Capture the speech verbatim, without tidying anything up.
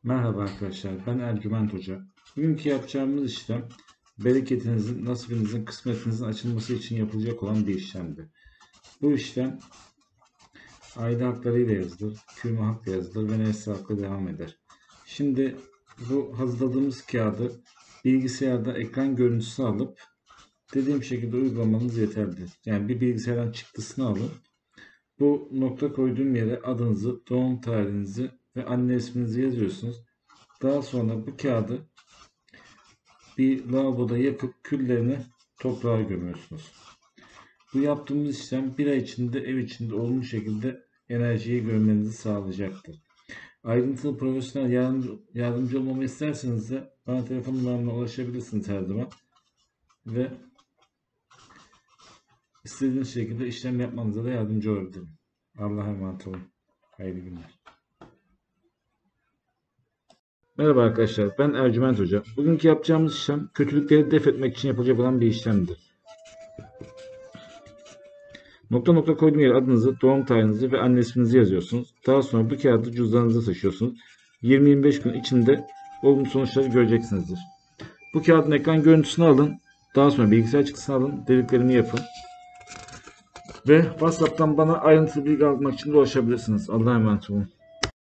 Merhaba arkadaşlar, ben Ercüment Hoca. Bugünkü yapacağımız işlem, bereketinizin, nasibinizin, kısmetinizin açılması için yapılacak olan bir işlemdir. Bu işlem aile haklarıyla yazılır, kürme hakla yazılır ve nesli hakla devam eder. Şimdi bu hazırladığımız kağıdı bilgisayarda ekran görüntüsü alıp dediğim şekilde uygulamanız yeterlidir. Yani bir bilgisayardan çıktısını alın. Bu nokta koyduğum yere adınızı, doğum tarihinizi ve anne isminizi yazıyorsunuz. Daha sonra bu kağıdı bir lavaboda yakıp küllerini toprağa gömüyorsunuz. Bu yaptığımız işlem bir ay içinde ev içinde olmuş şekilde enerjiyi görmenizi sağlayacaktır. Ayrıntılı profesyonel yardımcı, yardımcı olmamı isterseniz de bana telefon numaramla ulaşabilirsiniz her zaman. Ve istediğiniz şekilde işlem yapmanıza da yardımcı olabilirim. Allah'a emanet olun. Hayırlı günler. Merhaba arkadaşlar, ben Ercüment Hoca. Bugünkü yapacağımız işlem kötülükleri def etmek için yapılacak olan bir işlemdir. Nokta nokta koyduğum yere adınızı, doğum tarihinizi ve anne isminizi yazıyorsunuz. Daha sonra bu kağıdı cüzdanınıza taşıyorsunuz. yirmi yirmi beş gün içinde olumlu sonuçları göreceksinizdir. Bu kağıdın ekran görüntüsünü alın. Daha sonra bilgisayar çıktısını alın. Dediklerimi yapın. Ve WhatsApp'tan bana ayrıntılı bilgi almak için de ulaşabilirsiniz. Allah'a emanet olun.